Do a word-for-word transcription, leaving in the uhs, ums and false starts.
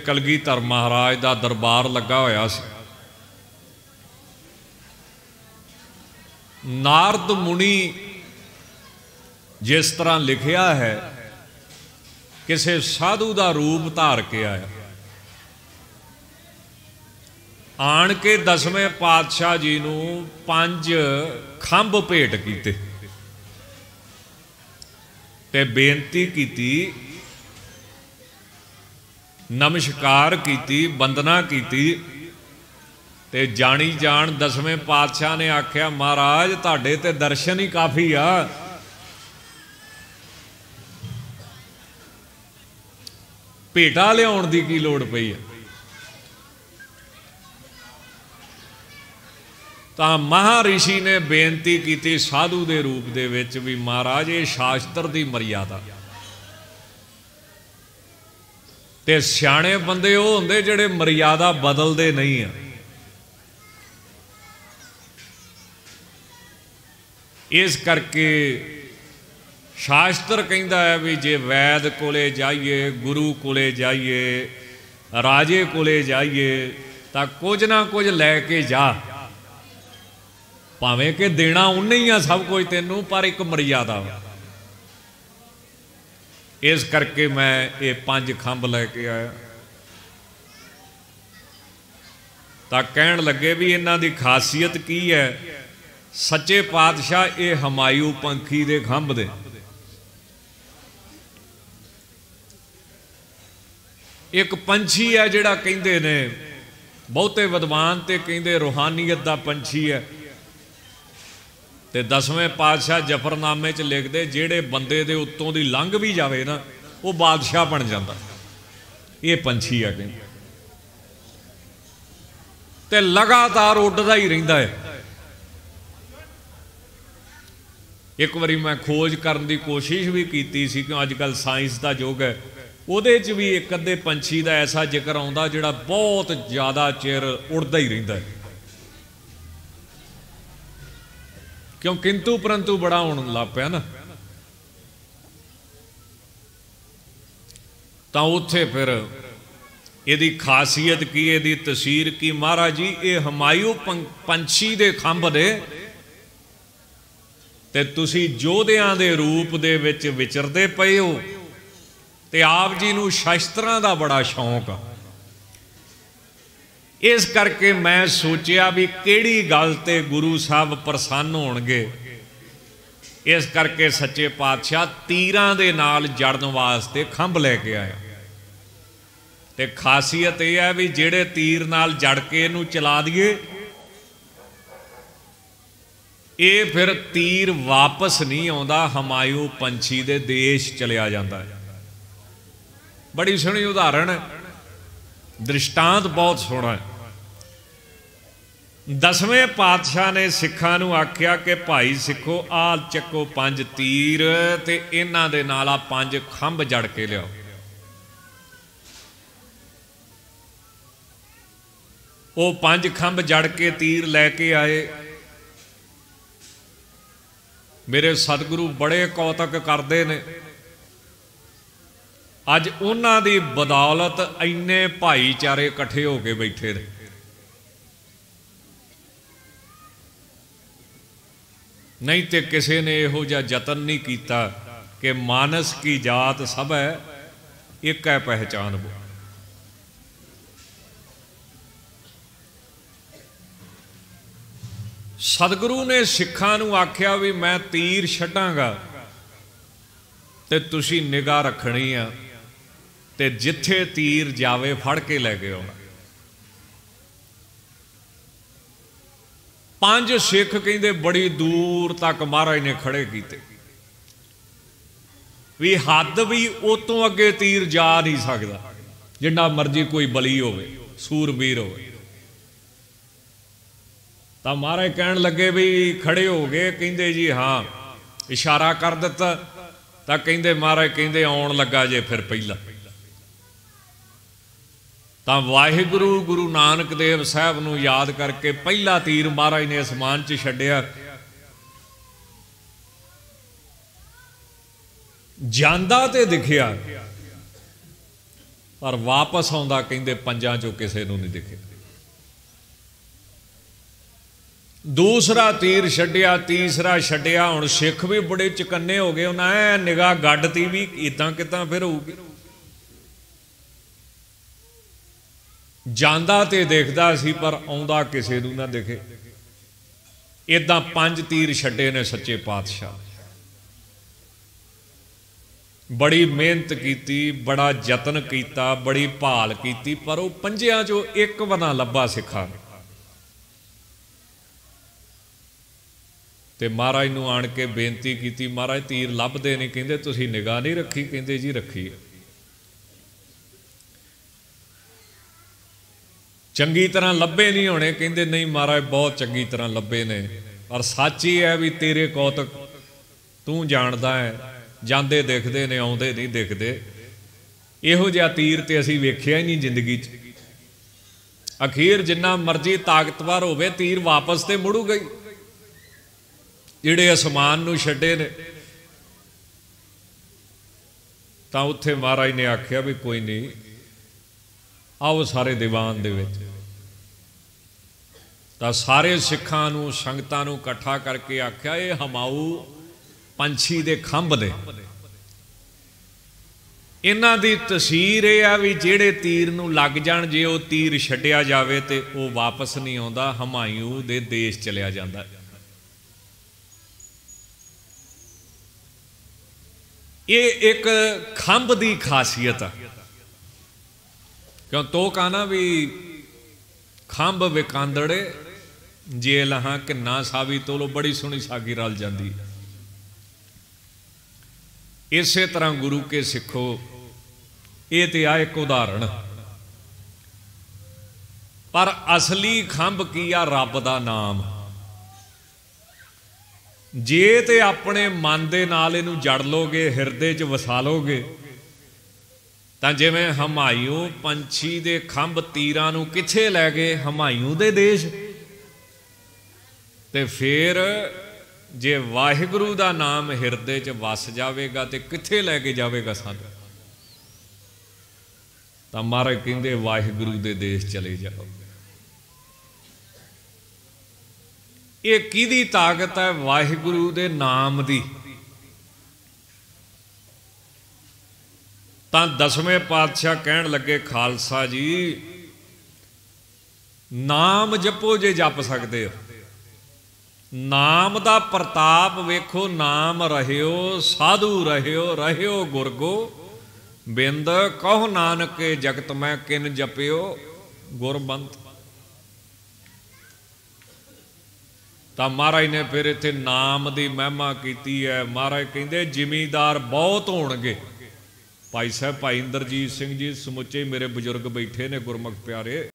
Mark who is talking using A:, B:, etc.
A: कलगीधर महाराज का दरबार लगा होया सी। नारद मुनि जिस तरह लिखिया है किसी साधु का रूप धार के आया, आन के दसवें पातशाह जी नूं पंज खंभ भेट कीते ते बेनती कीती, नमस्कार कीती, वंदना कीती। ते जानी जान दसवें पातशाह ने आख्या महाराज तुहाडे ते दर्शन ही काफ़ी आ, भेटा लियाउण दी की लोड़ पई है। तां महारिषि ने बेनती की साधु के रूप दे विच भी महाराज ये शास्त्र की मर्यादा, ते सियाणे बंदे वो हुंदे जिहड़े मर्यादा बदलते नहीं है। इस करके शास्त्र कहता है भी जे वैद कोले जाइए, गुरु कोले जाइए, राजे कोले जाइए तो कुछ ना कुछ लैके जा, भावें कि देना उन्हें ही आ सब कुछ तेनों, पर एक मर्यादा। इस करके मैं ये पांच खंभ लैके आया। तो कहन लगे भी इन्हां दी खासियत की है। सच्चे पातशाह ये हमायूं पंखी दे खंभ दे, एक पंछी है जिहड़ा कहंदे ने बहुते विद्वान ते कहंदे रूहानीयत दा पंछी है। ते दसवें पातशाह जफरनामे च लिखते जेड़े बंदे दे उत्तों दी लंघ भी जाए ना वो बादशाह बन जाता, ये पंछी है कहंदे। ते लगातार उड़दा ही रहिंदा है। एक बारी मैं खोज करने की कोशिश भी की सी, क्यों अजकल साइंस का युग है, उहदे च भी एक अद्धे पंछी का ऐसा जिक्र आउंदा जिहड़ा बहुत ज़्यादा चिर उड़दा ही रहिंदा है। क्यों किंतु परंतु बड़ा होने लग पिया ना, तो उत्थे फिर इहदी खासियत की, इहदी तसीर की। महाराज जी ये हमायूं पंछी दे खंभ ने ते तुसी योधियां दे रूप दे विच विचरदे पए हो, ते आप जी नूं शास्त्रां दा बड़ा शौक आ। इस करके मैं सोचिया भी किहड़ी गल ते गुरु साहब प्रसन्न होणगे। इस करके सच्चे पातशाह तीरां दे नाल जड़न वास्ते खंभ लैके आया। ते खासियत यह है भी जेड़े तीर नाल जड़ के इहनूं चला दिए, ये फिर तीर वापस नहीं आउंदा, हमायूं पंछी दे देश चलिया जाता है। बड़ी सोहनी उदाहरण है, दृष्टांत बहुत सोहना है। दसवें पातशाह ने सिखां नूं आख्या कि भाई सिखो आ चक्को पंज तीर ते इन्हां दे नाल आ पंज खंभ जड़ के लियाओ। वो पंज खंभ जड़ के तीर लैके आए। मेरे सतगुरु बड़े कौतक करते ने, अज उन्हां दी बदौलत इन्ने भाईचारे इकट्ठे होके बैठे ने। नहीं तो किसी ने इहो जिहा यतन नहीं किया कि मानस की जात सब है एक है पहचान वो। सतगुरु ने सिखां नूं आख्या भी मैं तीर छड्डांगा ते तुसी निगाह रखनी आ, ते जिथे तीर जावे फड़ के लैके आउणा। पांच सिख कहंदे बड़ी दूर तक महाराज ने खड़े कीते भी हद भी उतों अगे तीर जा नहीं सकता, जिन्ना मर्जी कोई बली होवे, सूरबीर होवे। तो महाराज कहन लगे भी खड़े हो गए, कहंदे जी हाँ, इशारा कर दिता। तो कहंदे महाराज कहंदे आउण लगा जे फिर पहला। तो वाहिगुरु गुरु नानक देव साहब नूं याद करके पहला तीर महाराज ने आसमान च छड्डिया। जांदा ते दिखिया पर वापस आउंदा कहंदे पंजां चों किसे नूं नहीं दिखे। दूसरा तीर छड्डिया, तीसरा छड्डिया। हुण सिख भी बड़े चकन्ने हो गए, उन्हें निगाह गड्डती भी इदां किदां फिर होऊगी। जांदा ते देखदा सी पर आउंदा किसे नूं ना दिखे। इदां पंज तीर छड्डे ने सच्चे पातशाह। बड़ी मेहनत की, बड़ा यतन किया, बड़ी भाल की, पर वो पंजियां चों एक बना लब्भा सिखा। ते महाराज नूं आण के बेनती की, महाराज तीर लभदे नहीं। कहंदे तुसीं निगाह नहीं रखी? कहंदे जी रखी है। चंगी तरह लभे नहीं होने? कहंदे नहीं महाराज बहुत चंगी तरह लभे ने। पर सच ही है भी तेरे कौतक तू जानदा है, जांदे दिखदे ने, आउंदे नहीं दिखदे। इहो जिहा तीर ते असीं वेखिया ही नहीं जिंदगी च। अखीर जिन्ना मर्जी ताकतवर होवे तीर वापस ते मुड़ू गई। जिहड़े आसमान नूं छड्डे ने तां उत्थे महाराज ने आख्या भी कोई नहीं, आओ सारे दीवान दे विच। तां सारे सिखां नूं संगतां नूं इकट्ठा करके आख्या ये हमाऊ पंछी दे खंभ ने। इन्हां दी तसीर यह आ भी जिहड़े तीर नूं लग जाण, जे वो तीर छड्डिया जावे ते वो वापस नहीं आउंदा, हमायूं दे देश चलिया जांदा। ये एक खंभ की खासियत है। क्यों तो कहना भी खंभ विकांदड़े जे लहां किन्ना सावी तोलो, बड़ी सोहनी सागी रल जाती। इस तरह गुरु के सिखो, ये तो आ एक उदाहरण। पर असली खंभ की आ? रब का नाम। जे ते अपने मन दे नाल इनू जड़ लोगे, हिरदे च वसा लोगे, तां जिवें हमायूं पंछी दे खंभ तीरां नूं किथे लै गए? हमायूं दे देश। ते फिर जे वाहिगुरू दा नाम हिरदे च वस जावेगा ते किथे लैके जावेगा सानू? तां महाराज कहंदे वाहिगुरू दे देश चले जाओ। ये किहदी ताकत है? वाहिगुरू दे नाम दी। तां दसवें पातशाह कहण लगे खालसा जी, नाम जपो जे जप सकते हो। नाम दा प्रताप वेखो। नाम रहियो साधु रहियो, रहियो गुरगो बिंद कहो नानक के जगत मैं किन जपियो गुरबंत। तो महाराज ने फिर इत्थे नाम की महिमा की है। महाराज कहते जिमीदार बहुत होणगे। भाई साहब भाई इंद्रजीत सिंह जी समुचे मेरे बजुर्ग बैठे ने गुरमुख प्यारे।